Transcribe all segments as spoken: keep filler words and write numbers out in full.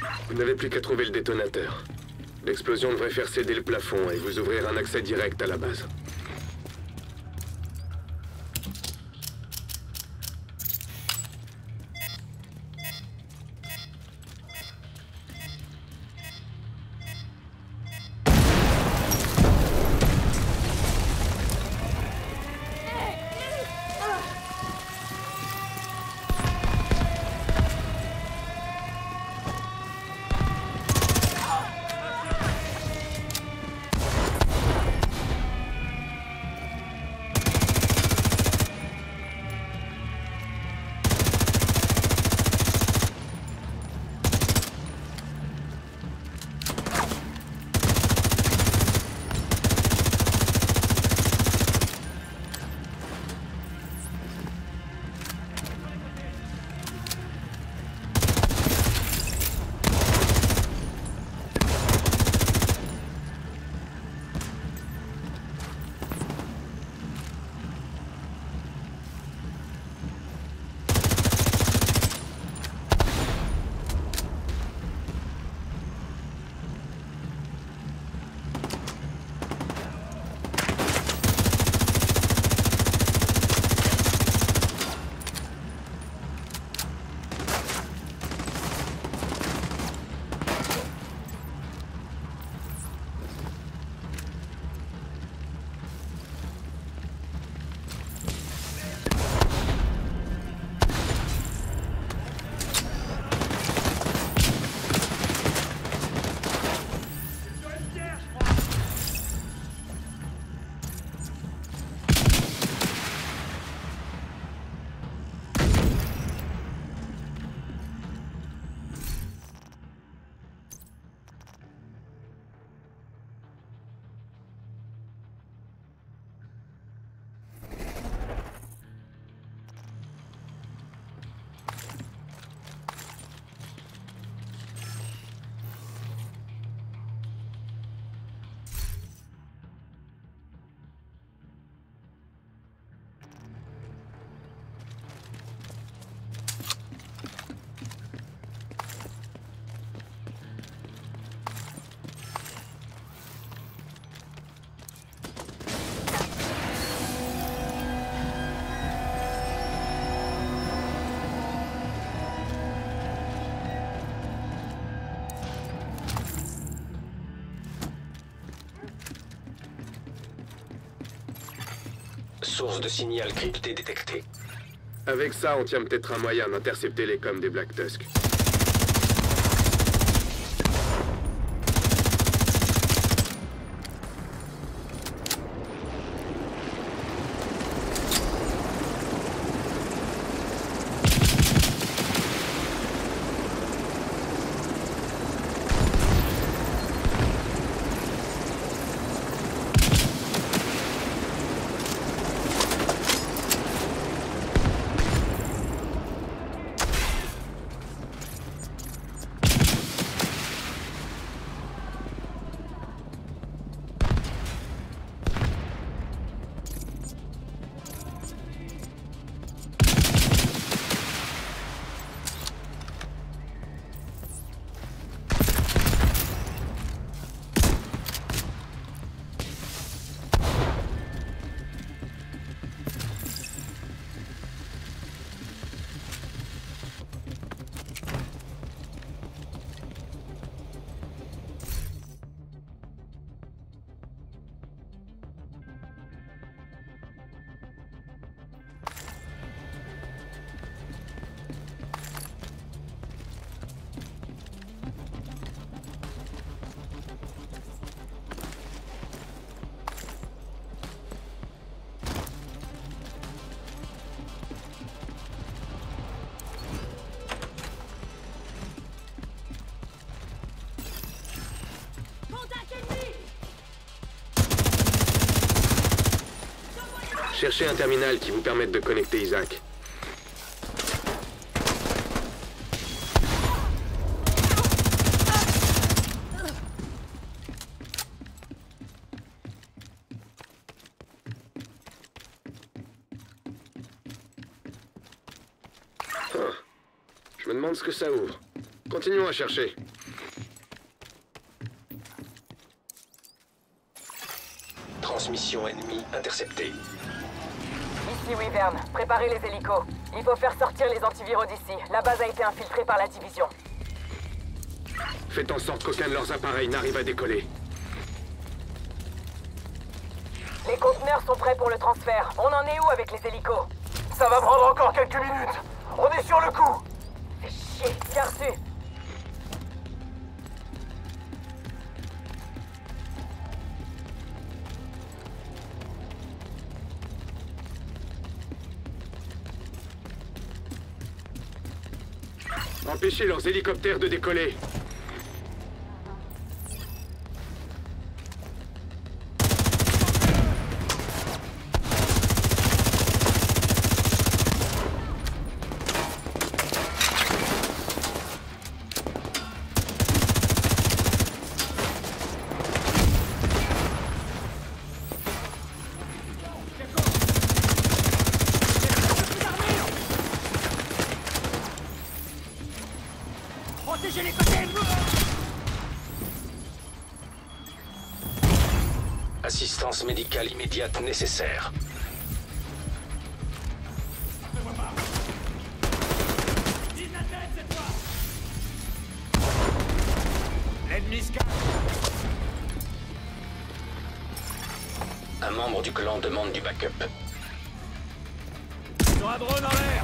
Vous n'avez plus qu'à trouver le détonateur. L'explosion devrait faire céder le plafond et vous ouvrir un accès direct à la base. Source de signal crypté détectée. Avec ça, on tient peut-être un moyen d'intercepter les coms des Black Tusk. Cherchez un terminal qui vous permette de connecter Isaac. Ah, je me demande ce que ça ouvre. Continuons à chercher. Transmission ennemie interceptée. Ici Wyvern, préparez les hélicos. Il faut faire sortir les antiviraux d'ici. La base a été infiltrée par la division. Faites en sorte qu'aucun de leurs appareils n'arrive à décoller. Les conteneurs sont prêts pour le transfert. On en est où avec les hélicos? Ça va prendre encore quelques minutes. On est sur le coup. Fais chier, bien reçu. Empêchez leurs hélicoptères de décoller. Protégez les côtés. Assistance médicale immédiate nécessaire. L'ennemi se cache. Un membre du clan demande du backup. Sur un drone en l'air.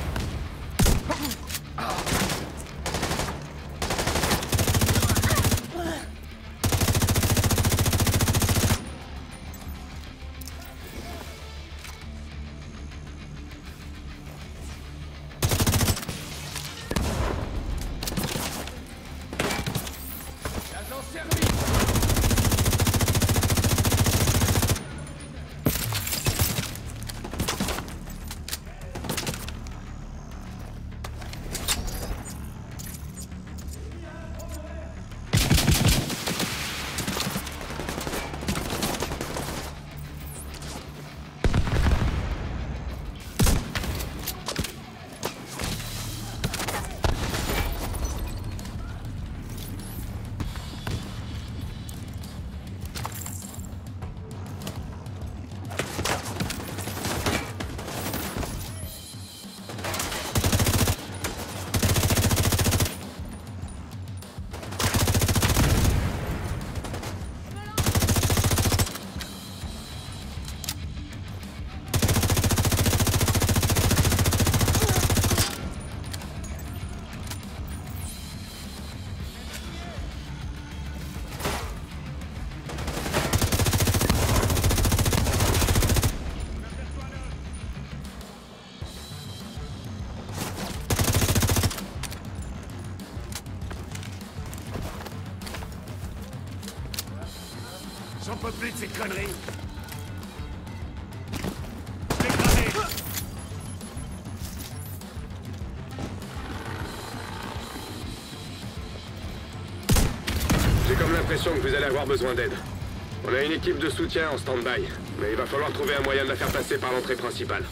J'en peux plus de ces conneries. Je vais cramer. J'ai comme l'impression que vous allez avoir besoin d'aide. On a une équipe de soutien en stand-by, mais il va falloir trouver un moyen de la faire passer par l'entrée principale.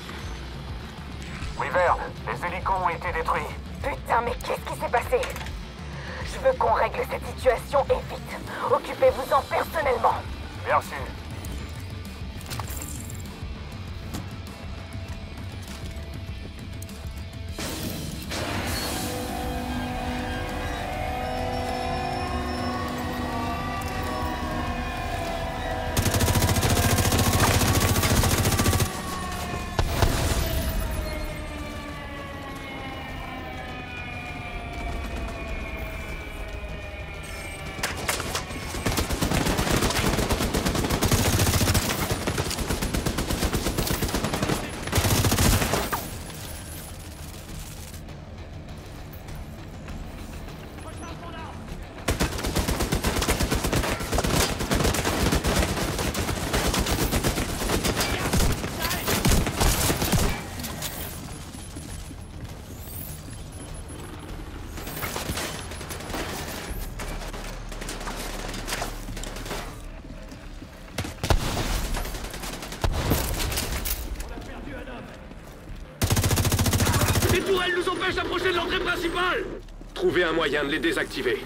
Wyvern, les hélicos ont été détruits. Putain, mais qu'est-ce qui s'est passé? Je veux qu'on règle cette situation et vite. Occupez-vous-en personnellement. Merci. Les tourelles nous empêchent d'approcher de l'entrée principale! Trouvez un moyen de les désactiver.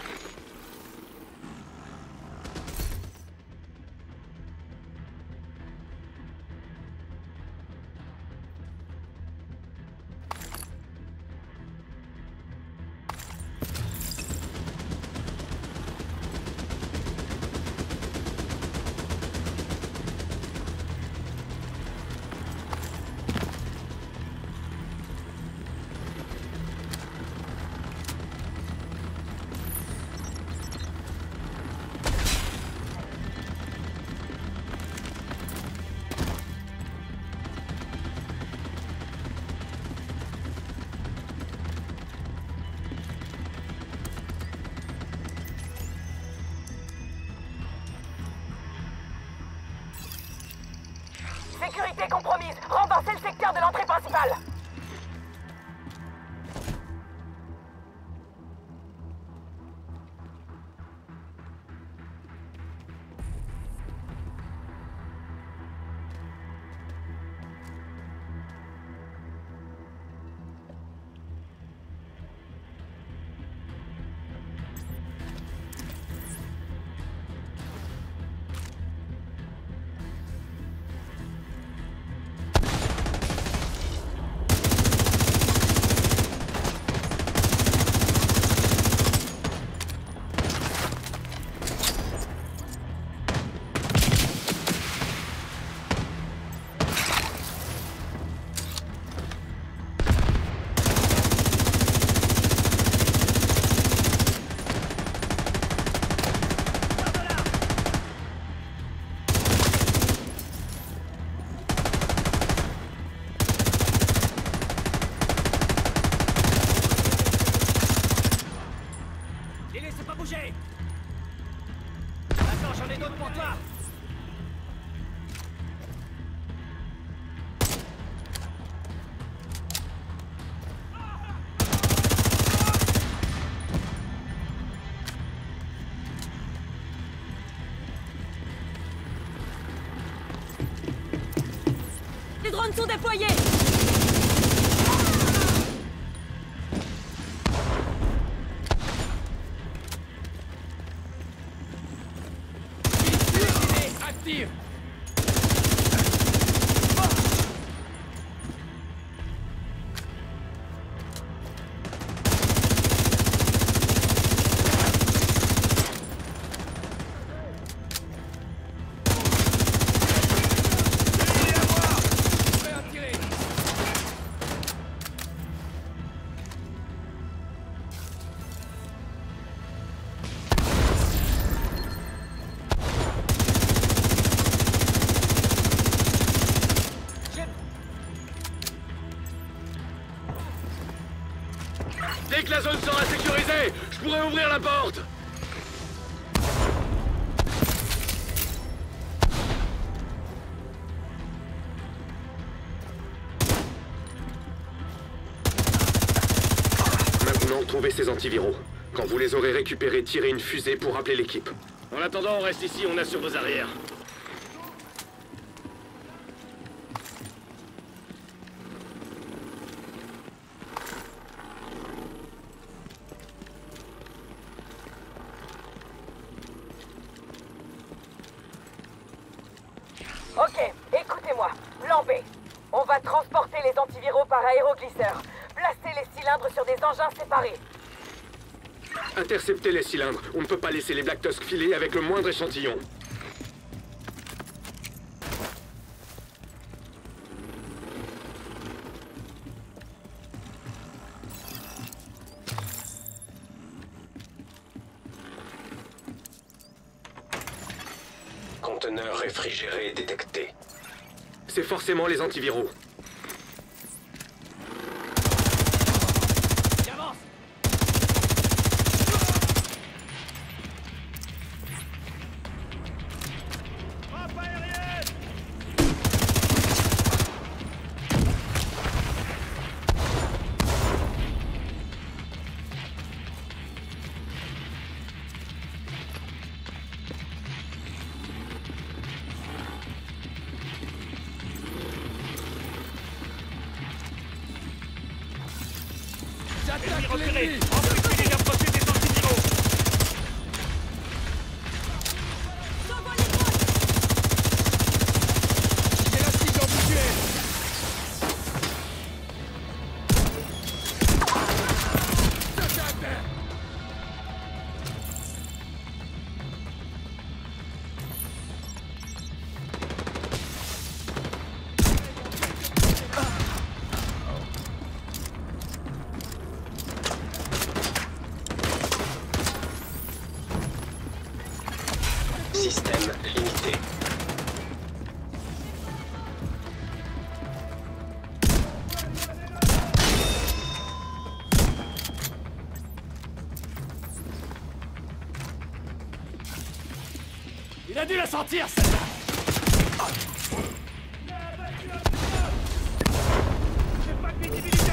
Sécurité compromise. Renforcez le secteur de l'entrée principale. Attends, j'en ai d'autres pour toi. Les drones sont déployés. Active. Dès que la zone sera sécurisée, je pourrai ouvrir la porte. Maintenant, trouvez ces antiviraux. Quand vous les aurez récupérés, tirez une fusée pour rappeler l'équipe. En attendant, on reste ici, on assure vos arrières. Ok, écoutez-moi. Plan B. On va transporter les antiviraux par aéroglisseur. Placez les cylindres sur des engins séparés. Interceptez les cylindres. On ne peut pas laisser les Black Tusk filer avec le moindre échantillon. Conteneur réfrigéré détecté. C'est forcément les antiviraux. J'avance. Frappe aérienne. Ennemi repéré. Empêchez les approcher des antiviraux. J'ai la cible en visuel. Ça, c'est à terre. Système limité. Il a dû la sentir, celle-là. J'ai pas de visibilité.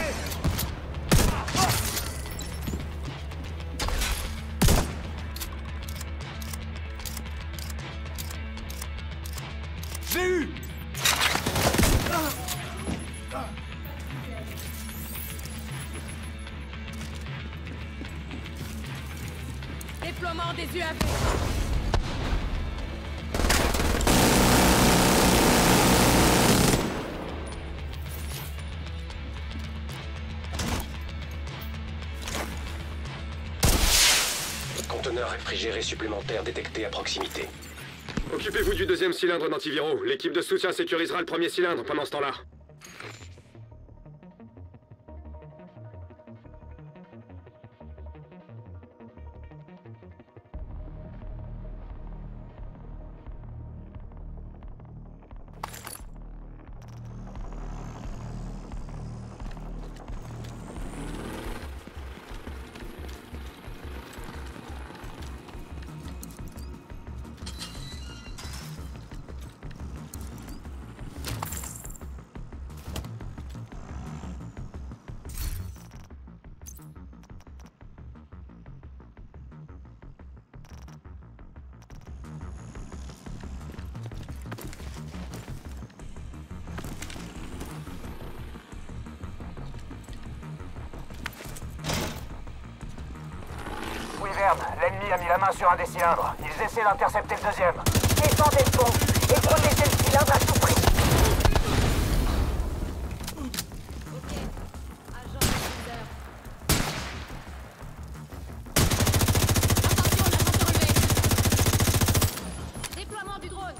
J'ai eu. Déploiement des U A V. Conteneur réfrigéré supplémentaire détecté à proximité. Occupez-vous du deuxième cylindre d'antiviraux. L'équipe de soutien sécurisera le premier cylindre pendant ce temps-là. Wyvern, l'ennemi a mis la main sur un des cylindres. Ils essaient d'intercepter le deuxième. Défendez le pont et protégez le cylindre à tout prix. Ok. Agent de Attention, l'ascenseur relevé. Déploiement du drone.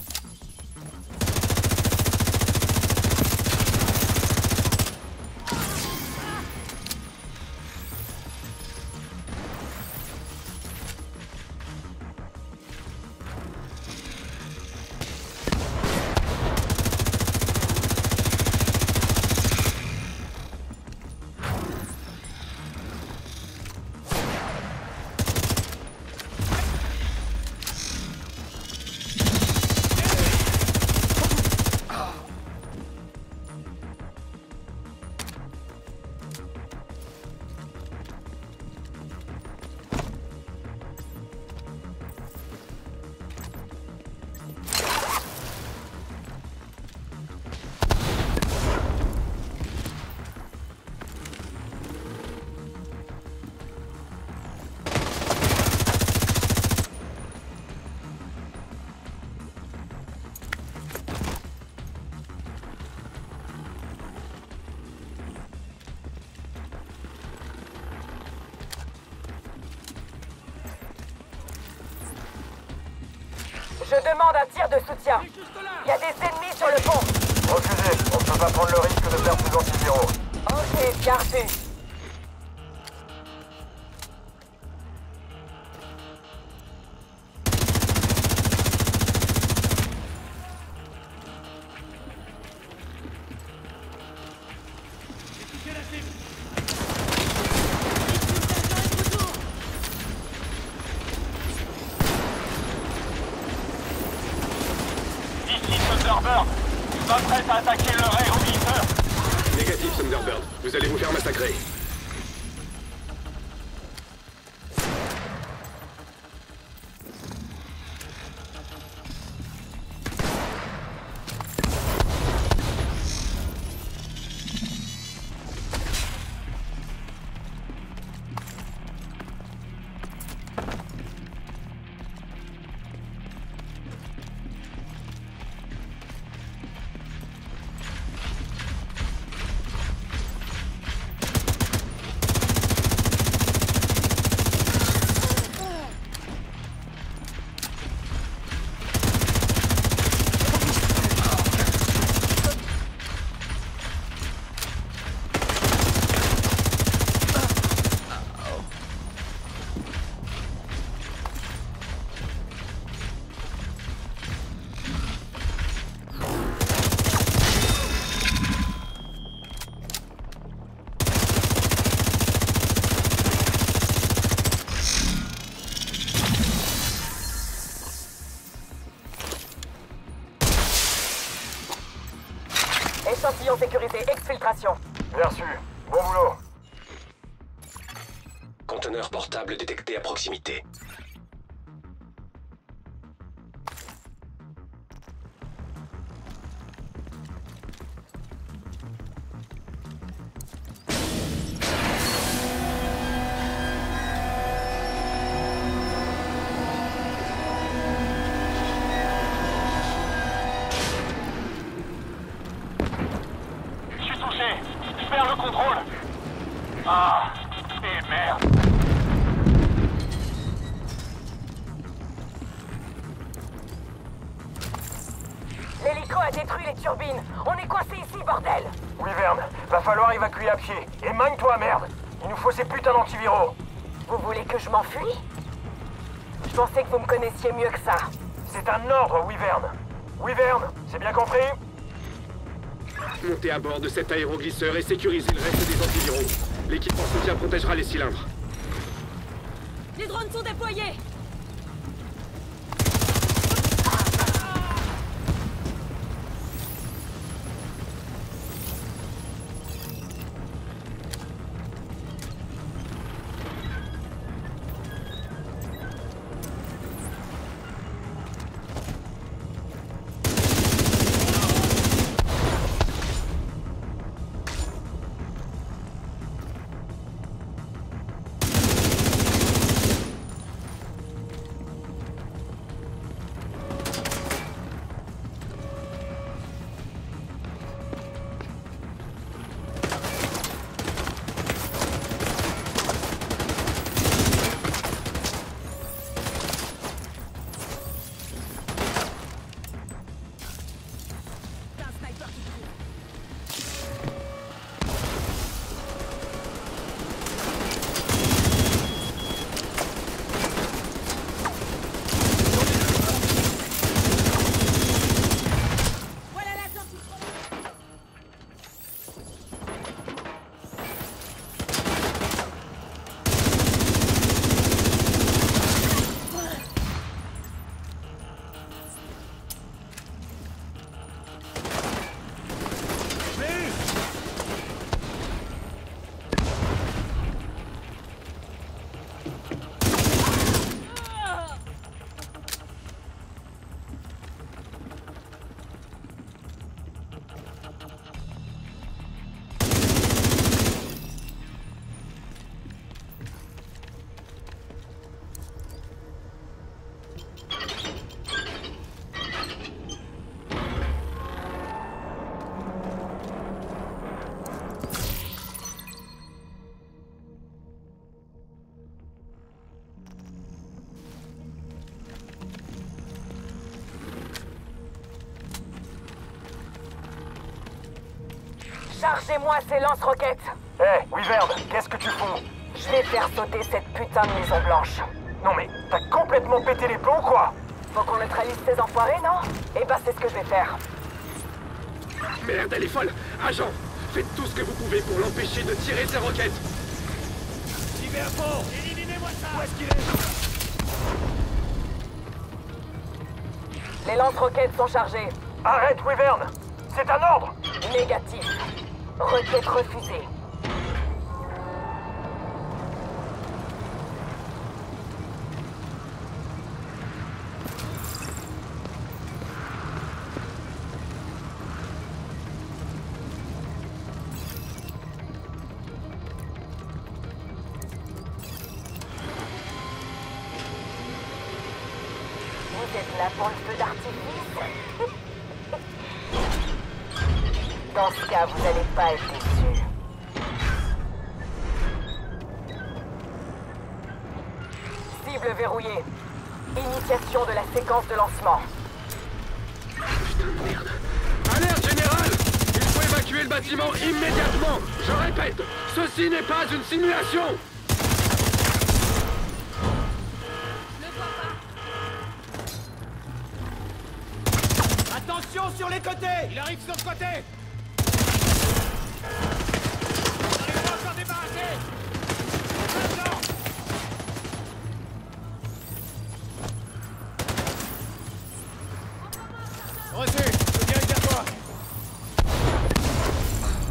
Je demande un tir de soutien. Il y a des ennemis sur le pont. Refusez, on ne peut pas prendre le risque de perdre ses antiviraux. Ok, bien reçu. Thunderbird, tu vas prête à attaquer leur aéroglisseur. Négatif, Thunderbird. Vous allez vous faire massacrer. sécurisé. Exfiltration. Bien reçu. Bon boulot. Conteneur portable détecté à proximité. Je suis touché. Je perds le contrôle. Ah, et merde. L'hélico a détruit les turbines. On est coincé ici, bordel. Wyvern, va falloir évacuer à pied. Et magne-toi, merde. Il nous faut ces putains d'antiviraux. Vous voulez que je m'enfuis? Je pensais que vous me connaissiez mieux que ça. C'est un ordre, Wyvern. Wyvern, c'est bien compris? Montez à bord de cet aéroglisseur et sécurisez le reste des antiviraux. L'équipe en soutien protégera les cylindres. Les drones sont déployés. Chargez-moi ces lance-roquettes. Hé, hey, Wyvern, qu'est-ce que tu fous? Je vais faire sauter cette putain de maison blanche. Non mais, t'as complètement pété les plombs, quoi? Faut qu'on neutralise ces enfoirés, non? Eh ben, c'est ce que je vais faire. Merde, elle est folle. Agent, faites tout ce que vous pouvez pour l'empêcher de tirer ses roquettes. Cyberfort, éliminez-moi ça. Où est-ce qu'il est? Les lance-roquettes sont chargées. Arrête, Wyvern. C'est un ordre. Négatif. Requête refusée. Vous êtes là pour le feu d'artifice? Dans ce cas, vous n'allez pas être déçus. Cible verrouillée. Initiation de la séquence de lancement. Putain de merde. Alerte, général! Il faut évacuer le bâtiment immédiatement! Je répète, ceci n'est pas une simulation! Attention sur les côtés! Il arrive sur le côté! On arrive pas à s'en débarrasser! Maintenant! Reçu! Je me dirige vers toi!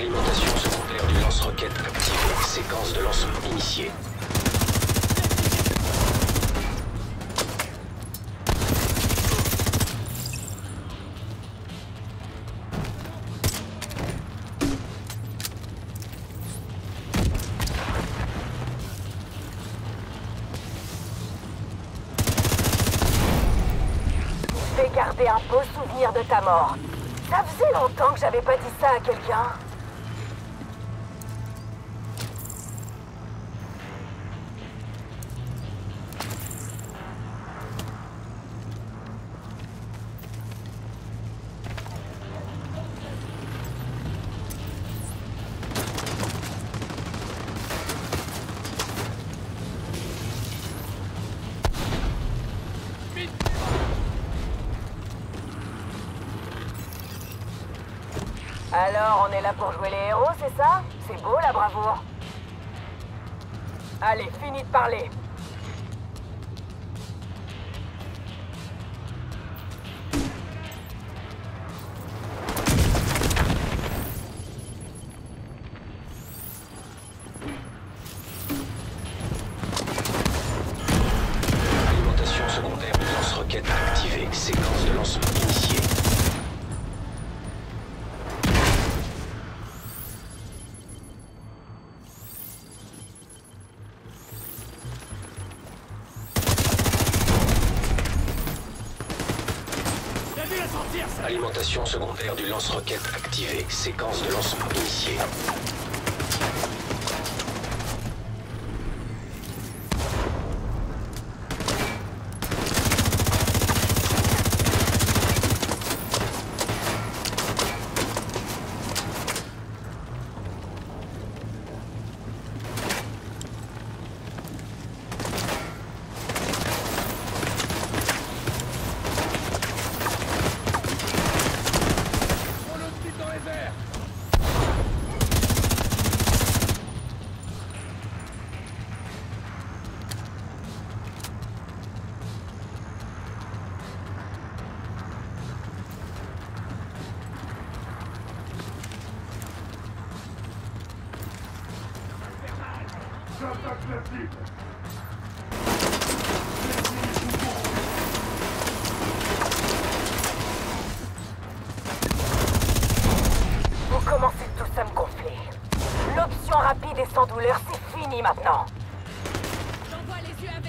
Alimentation secondaire du lance-roquette activée. Séquence de lancement initiée. Fais garder un beau souvenir de ta mort. Ça faisait longtemps que j'avais pas dit ça à quelqu'un. Alors, on est là pour jouer les héros, c'est ça? C'est beau la bravoure. Allez, fini de parler. Alimentation secondaire du lance-roquette activée. Séquence de lancement initiée. Alimentation secondaire du lance-roquette activée. Séquence de lancement initiée. Vous commencez tous à me gonfler. L'option rapide et sans douleur, c'est fini maintenant. J'envoie les U A V.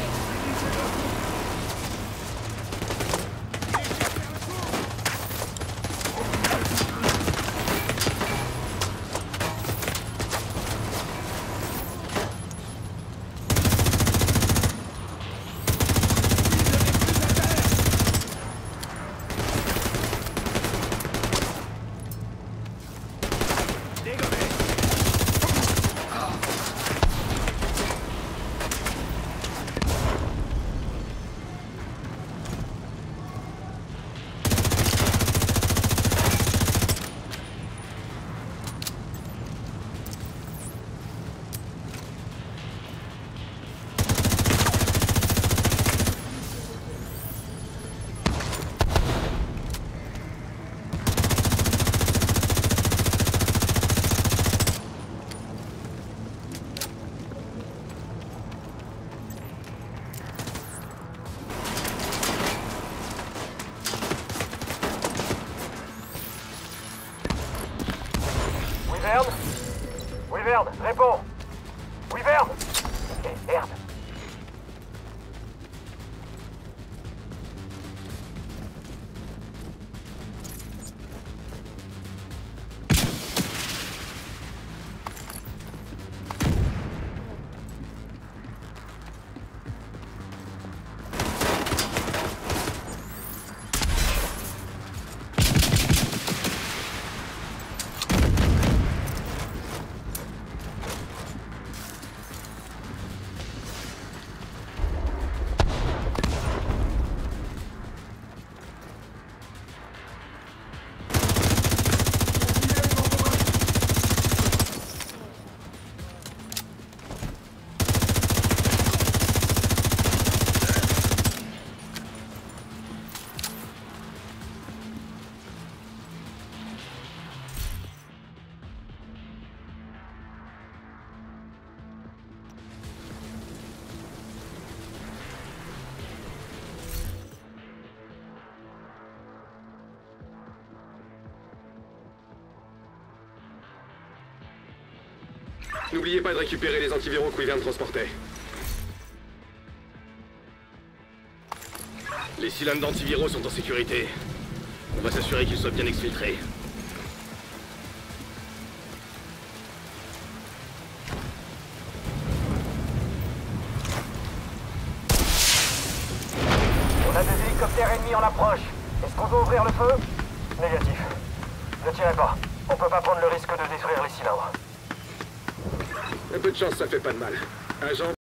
Wyvern? Wyvern, réponds! Wyvern! Eh, merde! N'oubliez pas de récupérer les antiviraux que vient de transporter. Les cylindres d'antiviraux sont en sécurité. On va s'assurer qu'ils soient bien exfiltrés. On a des hélicoptères ennemis en approche. Est-ce qu'on doit ouvrir le feu? Négatif. Ne tirez pas. On peut pas prendre le risque de détruire les cylindres. Un peu de chance, ça fait pas de mal. Agent